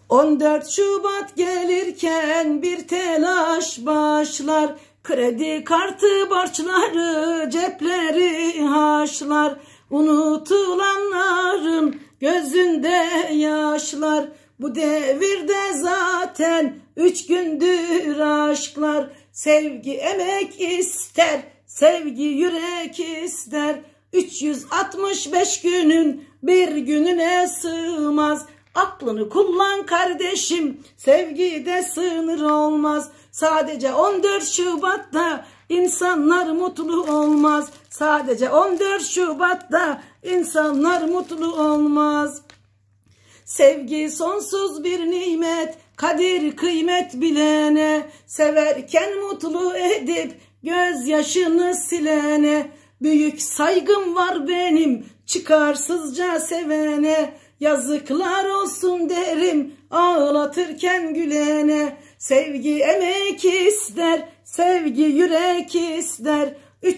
14 Şubat gelirken bir telaş başlar. Kredi kartı borçları cepleri haşlar. Unutulanların gözünde yaşlar. Bu devirde zaten 3 gündür aşklar. Sevgi emek ister, sevgi yürek ister. 365 günün bir gününe sığmaz. Aklını kullan kardeşim, sevgide sınır olmaz. Sadece 14 Şubat'ta insanlar mutlu olmaz. Sadece 14 Şubat'ta insanlar mutlu olmaz. Sevgi sonsuz bir nimet, kadir kıymet bilene, severken mutlu edip gözyaşını silene. Büyük saygım var benim çıkarsızca sevene. Yazıklar olsun derim ağlatırken gülene. Sevgi emek ister, sevgi yürek ister.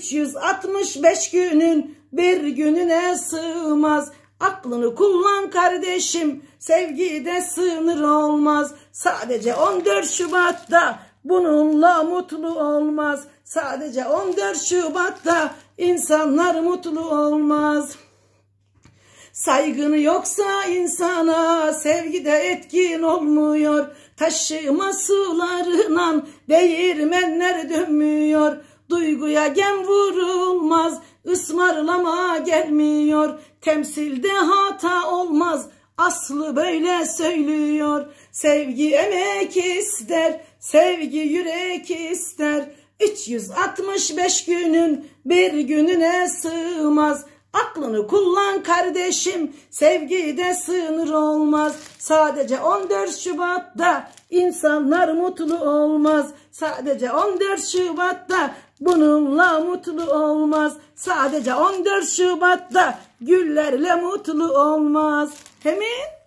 365 günün bir gününe sığmaz. Aklını kullan kardeşim, sevgide sınır olmaz. Sadece 14 Şubat'ta bununla mutlu olmaz. Sadece 14 Şubat'ta insanlar mutlu olmaz. Saygını yoksa insana sevgide etkin olmuyor. Taşıma sularından değirmenler dönmüyor. Duyguya gem vurulmaz, ısmarlama gelmiyor. Temsilde hata olmaz, aslı böyle söylüyor. Sevgi emek ister, sevgi yürek ister. 365 günün bir gününe sığmaz. Aklını kullan kardeşim, sevgide sınır olmaz. Sadece 14 Şubat'ta insanlar mutlu olmaz. Sadece 14 Şubat'ta bununla mutlu olmaz. Sadece 14 Şubat'ta güllerle mutlu olmaz. Hemen